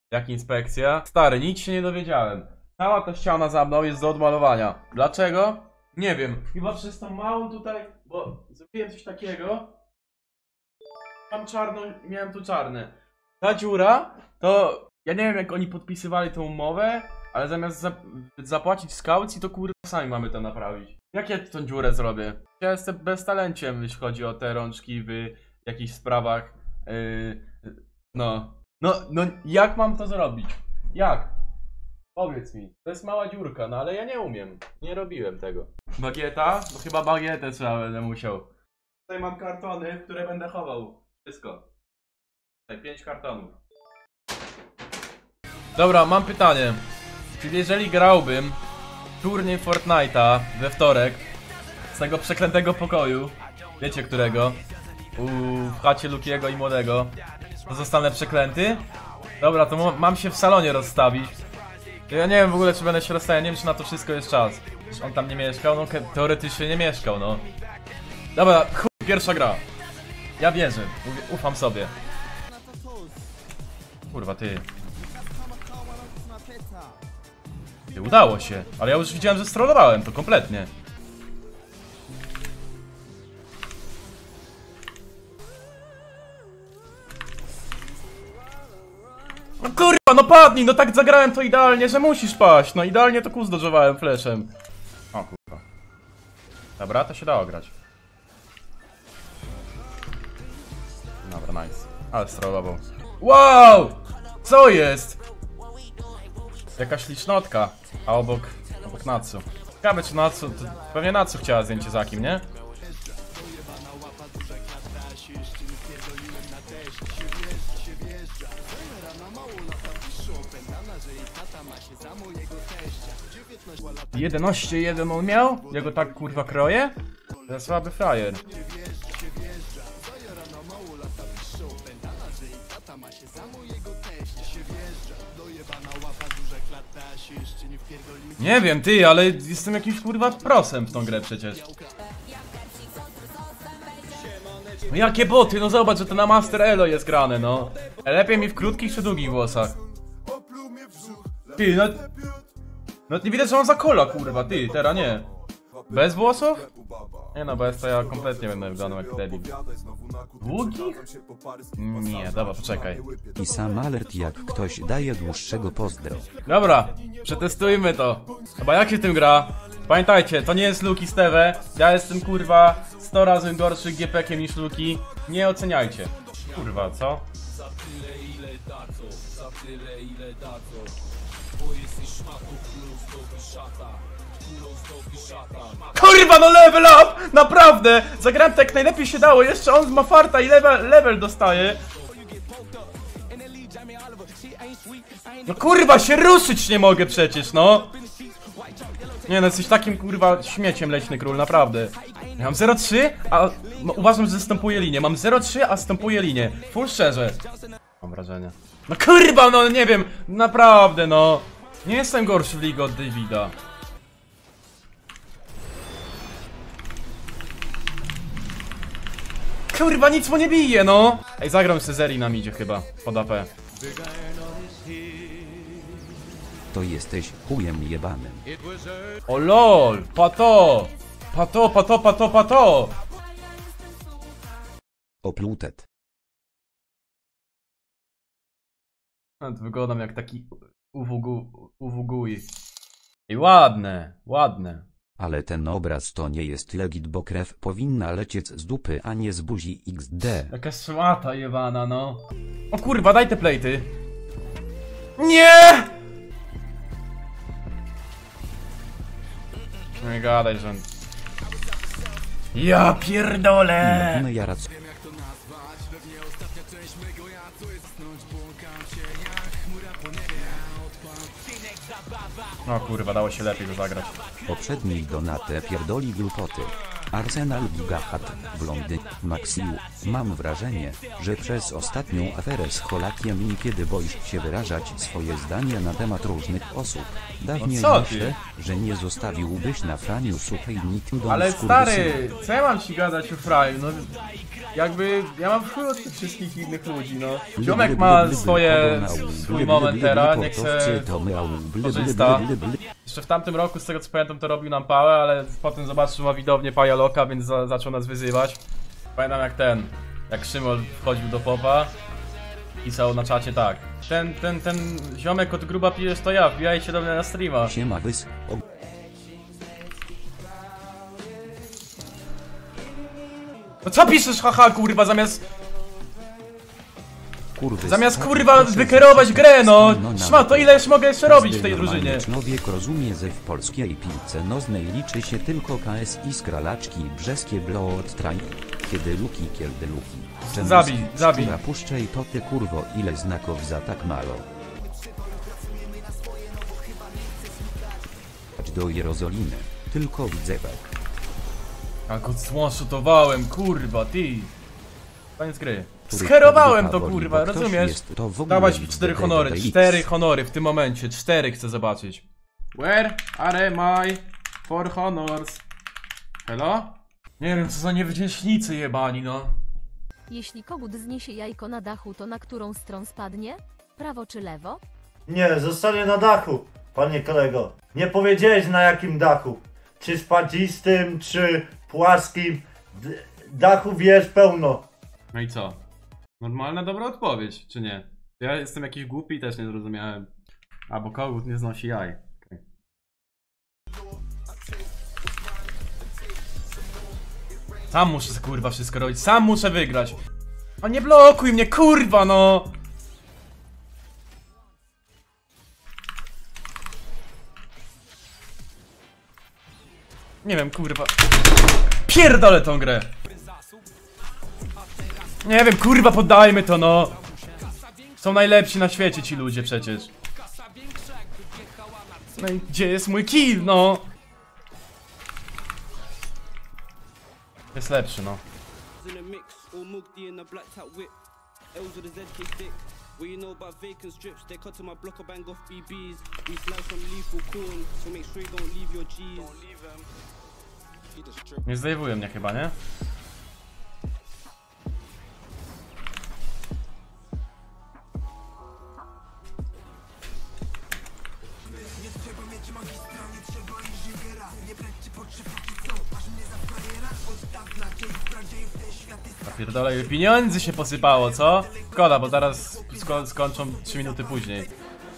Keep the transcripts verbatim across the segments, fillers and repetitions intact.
Jak inspekcja? Stary, nic się nie dowiedziałem. Cała ta ściana za mną jest do odmalowania. Dlaczego? Nie wiem. Chyba przez tą małą tutaj, bo zrobiłem coś takiego. Mam czarną, miałem tu czarne. Ta dziura, to ja nie wiem jak oni podpisywali tą umowę, ale zamiast za zapłacić z kaucji, to kurwa sami mamy to naprawić. Jak ja tą dziurę zrobię? Ja jestem beztalenciem, jeśli chodzi o te rączki w jakichś sprawach. Yy, no. No, no jak mam to zrobić? Jak? Powiedz mi. To jest mała dziurka, no ale ja nie umiem. Nie robiłem tego. Bagieta? Bo chyba bagietę trzeba będę musiał. Tutaj mam kartony, które będę chował. Wszystko. Tutaj pięć kartonów. Dobra, mam pytanie. Czyli jeżeli grałbym turniej Fortnite'a we wtorek z tego przeklętego pokoju, wiecie którego? U, w chacie Lukiego i Młodego, to zostanę przeklęty? Dobra, to mam się w salonie rozstawić. Ja nie wiem w ogóle czy będę się rozstawiał, nie wiem czy na to wszystko jest czas. Czy on tam nie mieszkał? No teoretycznie nie mieszkał, no. Dobra, chuj, pierwsza gra. Ja wierzę, ufam sobie. Kurwa ty. Ty, udało się, ale ja już widziałem, że strollowałem to kompletnie. No kurwa, no padnij, no tak zagrałem to idealnie, że musisz paść. No idealnie to kuz dodżowałem flashem. O kurwa. Dobra, to się dało grać. Dobra, nice. Ale strollował. Wow! Co jest? Jakaś licznotka. A obok... obok Natsu. Ciekawe czy Natsu... To pewnie Natsu chciała zdjęcie za kim, nie? jedenaście jeden on miał? Ja go tak kurwa kroję? To jest słaby frajer. Nie wiem ty, ale jestem jakimś kurwa prosem w tą grę przecież. No jakie boty, no zobacz, że to na Master Elo jest grane, no. Lepiej mi w krótkich czy długich włosach? Ty, no... No nie widać, że mam za kola, kurwa, ty, teraz nie. Bez włosów? Nie no, bez to ja kompletnie będę wyglądał jak debil. Długich? Nie, dobra, poczekaj. I sam alert jak ktoś daje dłuższego pozdro. Dobra, przetestujmy to. Chyba jak się tym gra? Pamiętajcie, to nie jest Luki z T V. Ja jestem kurwa sto razy gorszy G P kiem niż Luki. Nie oceniajcie. Kurwa, co? Kurwa, no level up! Naprawdę! Zagrałem tak jak najlepiej się dało, jeszcze on ma farta i level, level dostaje. No kurwa, się ruszyć nie mogę przecież, no! Nie no, jesteś takim kurwa śmieciem, leśny król, naprawdę. Ja mam zero trzy, a no, uważam, że zastępuję linię. Mam zero trzy, a zastępuję linię. Full szczerze. Mam wrażenie. No kurwa, no nie wiem, naprawdę no. Nie jestem gorszy w ligę od Davida. Kurwa, nic mu nie bije, no! Ej, zagram Cezeri na midzie chyba, pod A P. To jesteś chujem jebanym. O lol! Pato! Pato, pato, pato, pato! Oplutet. Wyglądam jak taki uwuguj. I ładne, ładne. Ale ten obraz to nie jest legit, bo krew powinna lecieć z dupy, a nie z buzi iks de. Jaka szmata jebana, no. O kurwa, daj te plejty. Nie! Nie gadaj, że... Ja pierdolę! Mówimy jarac. O kurwa, dało się lepiej go zagrać. Poprzedniej donatę pierdoli glupoty. Arsenal Gigahat, w Londynie, Maxiu. Mam wrażenie, że przez ostatnią aferę z Holakiem i kiedy boisz się wyrażać swoje zdania na temat różnych osób, dawniej co ty? myślę, że nie zostawiłbyś na Franiu suchej nitki do Ale stary, co ja mam ci gadać o fraju? No jakby ja mam chuj od tych wszystkich innych ludzi, no. Ziomek ma swoje, swój moment teraz, niech se korzysta. Jeszcze w tamtym roku, z tego co pamiętam, to robił nam pałę, ale potem zobaczył, ma widownię Pajaloka, więc za, zaczął nas wyzywać. Pamiętam jak ten, jak Szymon wchodził do popa, pisał na czacie tak. Ten, ten, ten ziomek od gruba pijesz to ja, wbijajcie do mnie na streama. Siema wys... No co piszesz, haha, kurwa, zamiast... Kurwy, Zamiast stary, kurwa proszę wykierować zacząć grę, no! na Szma, to ile jeszcze mogę jeszcze robić w tej Każdy drużynie? normalny człowiek rozumie, że w polskiej piłce nożnej liczy się tylko K S I Skralaczki brzeskie blood train. Kiedy luki, kiedy luki. Czemu Zabij, zabij. szczura puszczej to ty kurwo, ile znaków za tak mało. Chodź do Jerozolimy, tylko widzewek. A go złąszutowałem, kurwa, ty! Koniec gry. Scherowałem to, kurwa, rozumiesz? Dawać mi cztery honory, cztery honory w tym momencie, cztery chcę zobaczyć. Where are my four honors? Hello? Nie wiem, co za niewdzięcznicy jebani, no. Jeśli kogut zniesie jajko na dachu, to na którą stronę spadnie? Prawo czy lewo? Nie, zostanie na dachu, panie kolego. Nie powiedziałeś na jakim dachu. Czy spadzistym, czy płaskim. D dachów jest pełno. No i co? Normalna, dobra odpowiedź, czy nie? Ja jestem jakiś głupi i też nie zrozumiałem. A, bo kogut nie znosi jaj. Okay. Sam muszę kurwa wszystko robić, sam muszę wygrać. A nie blokuj mnie, kurwa no! Nie wiem, kurwa. Pierdolę tą grę! Nie wiem, kurwa, poddajmy to, no! Są najlepsi na świecie ci ludzie przecież. No i gdzie jest mój kill, no? Jest lepszy, no. Nie zdejmuje mnie chyba, nie? Pierdolę, pieniędzy się posypało, co? Szkoda, bo zaraz sko skończą trzy minuty później.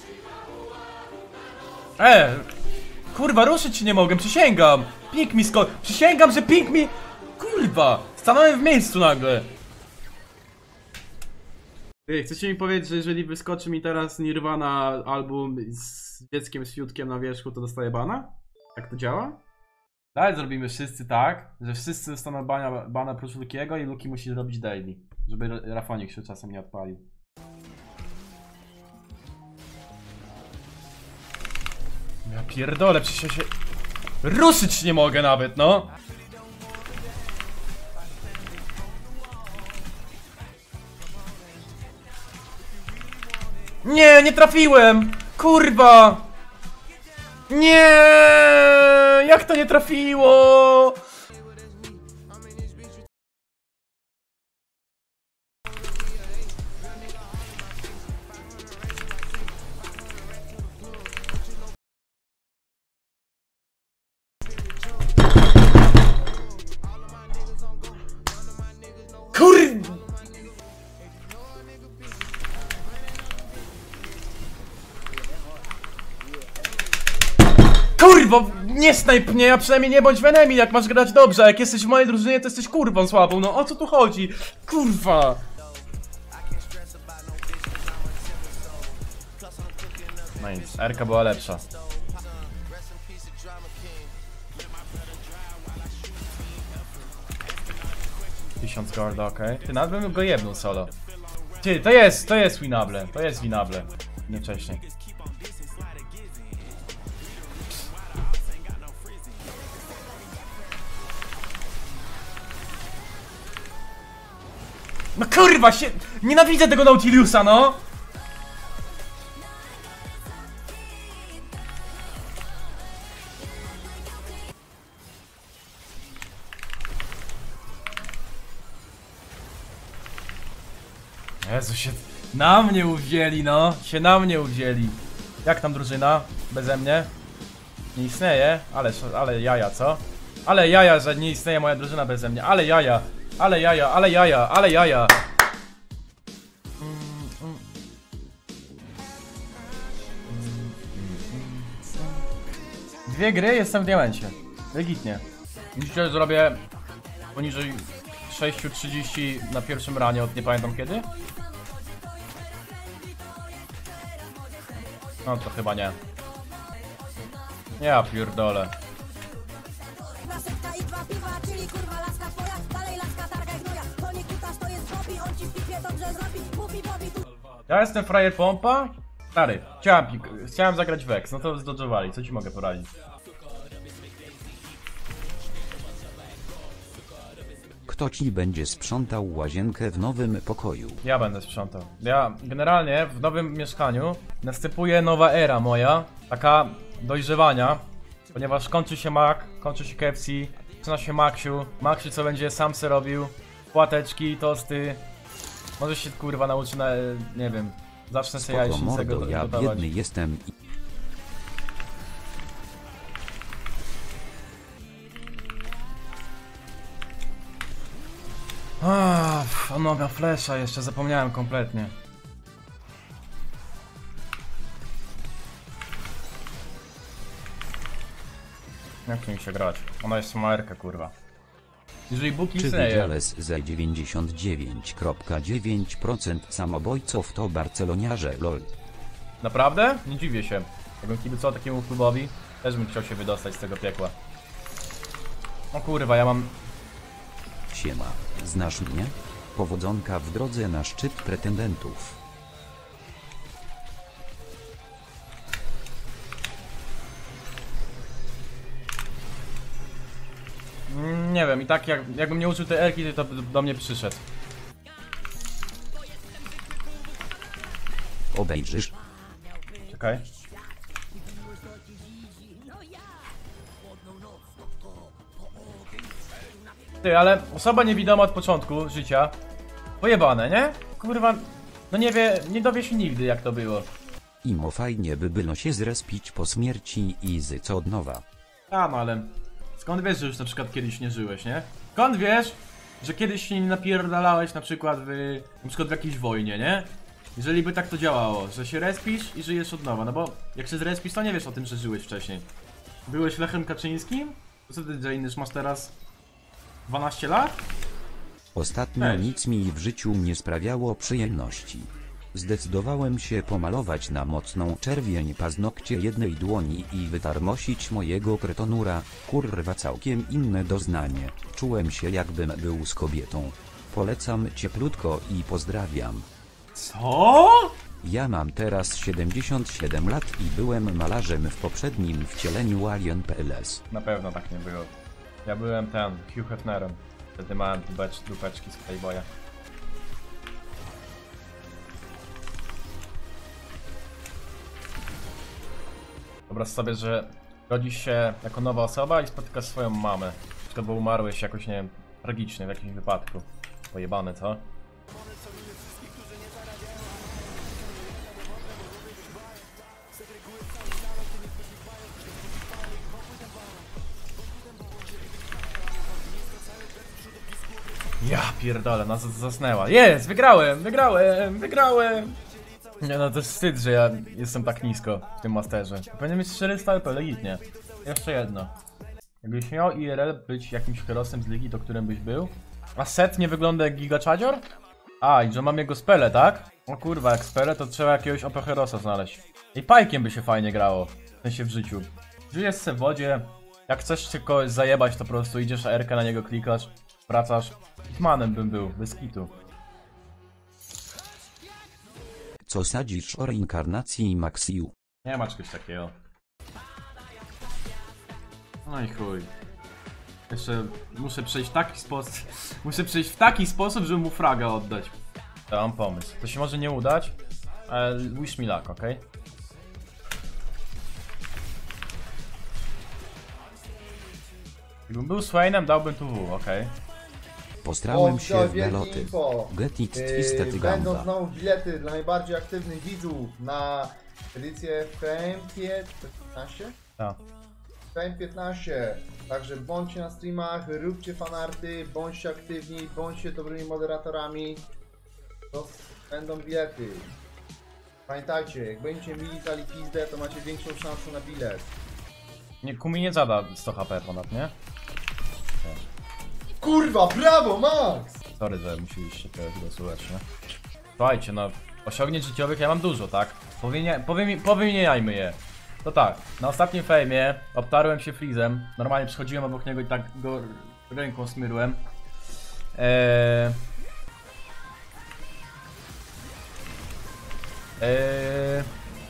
E, kurwa, ruszyć się nie mogę, przysięgam. Ping mi sko... Przysięgam, że ping mi... Kurwa, stanąłem w miejscu nagle. Ty, chcecie mi powiedzieć, że jeżeli wyskoczy mi teraz Nirvana album z dzieckiem z fiutkiem na wierzchu, to dostaję bana? Jak to działa? Dalej zrobimy wszyscy tak, że wszyscy dostaną bana, bana prócz Lukiego i Luki musi zrobić daily, żeby Rafonik się czasem nie odpalił. Ja pierdolę, przecież ja się... Ruszyć nie mogę nawet, no! Nie, nie trafiłem! Kurwa! Nie! Jak to nie trafiło? Kur... Kurwo, nie snajp mnie, a przynajmniej nie bądź w enemy, jak masz grać dobrze, a jak jesteś w mojej drużynie, to jesteś kurwą słabą, no o co tu chodzi? Kurwa! No nic, Erka była lepsza. Tysiąc golda, okej. Okay. Ty, nawet bym go jebnął solo. Ty, to jest, to jest winable, to jest winable. Nie wcześniej. No kurwa się... Nienawidzę tego Nautiliusa, no! Jezu, się na mnie uwzięli, no. Się na mnie uwzięli. Jak tam drużyna? Beze mnie? Nie istnieje? Ale, ale jaja, co? Ale jaja, że nie istnieje moja drużyna beze mnie. Ale jaja, ale jaja, ale jaja, ale jaja. Dwie gry, jestem w diamencie. Legitnie. Dzisiaj zrobię poniżej sześć trzydzieści na pierwszym ranie od nie pamiętam kiedy. No to chyba nie. Ja pierdolę. Ja jestem frajer pompa? Stary, chciałem, chciałem zagrać Vex, no to zdodżowali, co ci mogę poradzić? Kto ci będzie sprzątał łazienkę w nowym pokoju? Ja będę sprzątał. Ja generalnie w nowym mieszkaniu następuje nowa era moja, taka dojrzewania, ponieważ kończy się Mac, kończy się K F C, zaczyna się Maxiu. Maxiu co będzie sam se robił, płateczki, tosty. Może się kurwa nauczy na, nie wiem, zacznę sobie Spoko jajecznicę mordo, ja gotować. biedny jestem i... Ah, on ma flesza jeszcze, zapomniałem kompletnie. Jak mi się grać? Ona jest maerka, kurwa. Jeżeli Bóg Czy istnieje. Widziales ze dziewięćdziesiąt dziewięć przecinek dziewięć procent samobójców to barceloniarze lol? Naprawdę? Nie dziwię się. Jakbym kibicował takiemu klubowi, też bym chciał się wydostać z tego piekła. O kurwa, ja mam... Siema, znasz mnie? Powodzonka w drodze na szczyt pretendentów. Mm, nie wiem, i tak jak, jakbym nie uczył tej erki, to do, do mnie przyszedł. Obejrzysz? Czekaj. Ty, ale osoba niewidoma od początku życia. Pojebane, nie? Kurwa, no nie wie, nie dowie się nigdy jak to było. Imo fajnie by było się zrespić po śmierci i z co od nowa. A, no ale skąd wiesz, że już na przykład kiedyś nie żyłeś, nie? Skąd wiesz, że kiedyś się nie napierdalałeś na przykład w, na przykład w jakiejś wojnie, nie? Jeżeli by tak to działało, że się respisz i żyjesz od nowa, no bo jak się zrespisz, to nie wiesz o tym, że żyłeś wcześniej. Byłeś Lechem Kaczyńskim? Co ty, Janisz, masz teraz dwanaście lat? Ostatnio Weź. nic mi w życiu nie sprawiało przyjemności. Zdecydowałem się pomalować na mocną czerwień paznokcie jednej dłoni i wytarmosić mojego kretonura. Kurwa, całkiem inne doznanie. Czułem się jakbym był z kobietą. Polecam cieplutko i pozdrawiam. Co? Ja mam teraz siedemdziesiąt siedem lat i byłem malarzem w poprzednim wcieleniu Alien P L S. Na pewno tak nie było. Ja byłem ten, Hugh Hefnerem. Wtedy miałem dupecz, dupeczki z Playboya. Wyobraź sobie, że rodzisz się jako nowa osoba i spotykasz swoją mamę. Na przykład, bo umarłeś jakoś, nie wiem, tragicznie w jakimś wypadku. Pojebane, co? Ja pierdolę, nas zasnęła. Jest, wygrałem, wygrałem, wygrałem! Nie no, to jest wstyd, że ja jestem tak nisko w tym masterze. Powinien mieć czterysta L P, legitnie. Jeszcze jedno. Jakbyś miał I R L być jakimś herosem z ligi, do którym byś był. A set nie wygląda jak Giga Charger? A, i że mam jego spele, tak? O kurwa, jak spele, to trzeba jakiegoś O P herosa znaleźć. I pajkiem by się fajnie grało. W sensie w życiu. Żyjesz se w wodzie. Jak chcesz się kogoś zajebać, to po prostu idziesz a R K na niego klikasz, wracasz. Hitmanem bym był, bez kitu. Co sadzisz o reinkarnacji Maxiu? Nie ma czegoś takiego. No i chuj. Jeszcze muszę przejść w taki sposób. Muszę przejść w taki sposób, żeby mu fraga oddać. Ja mam pomysł. To się może nie udać, ale wish me luck, ok? Gdybym był Swainem, dałbym tu W, ok? Postrałem O, się w wielkie naloty. info. Getix Yy, Twisted Będą Gamba. znowu bilety dla najbardziej aktywnych widzów na edycję Fame piętnaście? Tak. Fame piętnaście. Także bądźcie na streamach, róbcie fanarty, bądźcie aktywni, bądźcie dobrymi moderatorami. To będą bilety. Pamiętajcie, jak będziecie mili zali pizdę, to macie większą szansę na bilet. Nie, Kumi nie zada sto H P ponad, nie? Kurwa, brawo, Max! Sorry, że musieliście tego słuchać, nie? Słuchajcie, no, osiągnięć życiowych ja mam dużo, tak? Powinia, powymi, powymieniajmy je. To tak, na ostatnim fejmie obtarłem się Freezem, normalnie przychodziłem obok niego i tak go ręką smyrłem. Eee... Eee...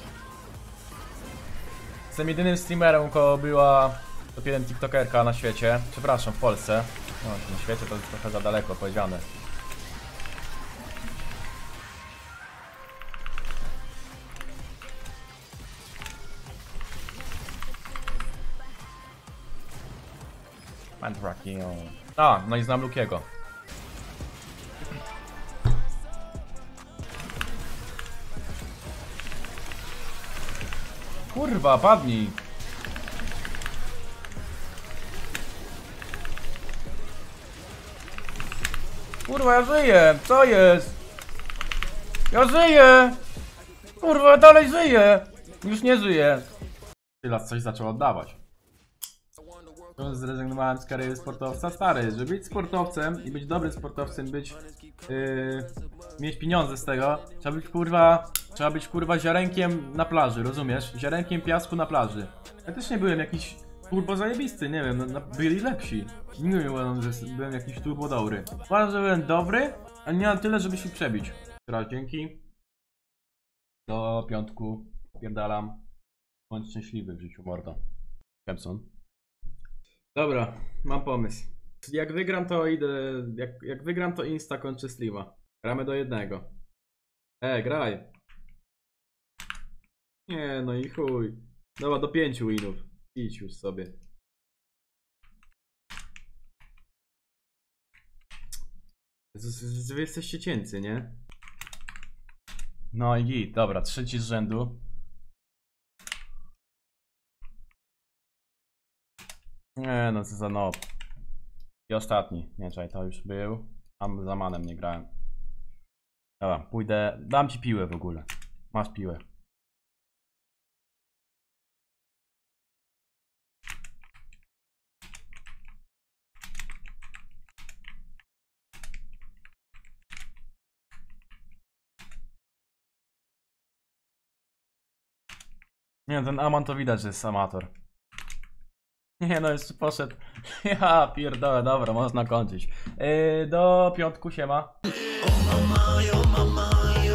Jestem jedynym streamerem, u kogo była top jeden tiktokerka na świecie, przepraszam, w Polsce. No, na świecie to jest trochę za daleko powiedziane. Mandraki, o. A, no i znam Lukiego. Kurwa, padnij. Kurwa, ja żyję! Co jest? Ja żyję! Kurwa, ja dalej żyję! Już nie żyję. Tyle coś zaczął oddawać. Zrezygnowałem z kariery sportowca. Stary, żeby być sportowcem i być dobrym sportowcem, być yy, mieć pieniądze z tego, trzeba być kurwa, trzeba być kurwa ziarenkiem na plaży, rozumiesz? Ziarenkiem piasku na plaży. Ja też nie byłem jakiś turbo zajebisty, nie wiem, no, no, byli lepsi. Nie wiem, że byłem jakiś turbo dobry. Uważam, że byłem dobry, a nie na tyle, żeby się przebić. Teraz dzięki. Do piątku. Pierdalam. Bądź szczęśliwy w życiu, mordo. Kempson. Dobra, mam pomysł. Jak wygram, to idę. Jak, jak wygram, to Insta kończy streama. Gramy do jednego. E, graj. Nie, no i chuj. Dobra, do pięciu winów. Idź już sobie. Z, z, wy jesteście cięcy, nie? No i git, dobra, trzeci z rzędu. Nie no, co za nob. I ostatni. Nie, czekaj, to już był. Tam za manem nie grałem. Dobra, pójdę. Dam ci piłę w ogóle. Masz piłę. Nie, ten Amon to widać, że jest amator. Nie no, jeszcze poszedł. Ja pierdolę, dobra, można kończyć. Yy, do piątku siema.